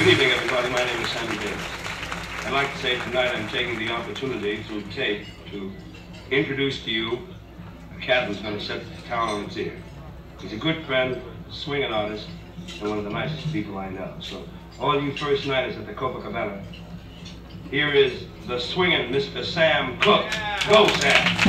Good evening, everybody. My name is Sammy Davis. I'd like to say tonight I'm taking the opportunity through tape to introduce to you a cat who's going to set the town on its ear. He's a good friend, swinging artist, and one of the nicest people I know. So, all you first nighters at the Copacabana, here is the swinging Mr. Sam Cooke. Go, Sam!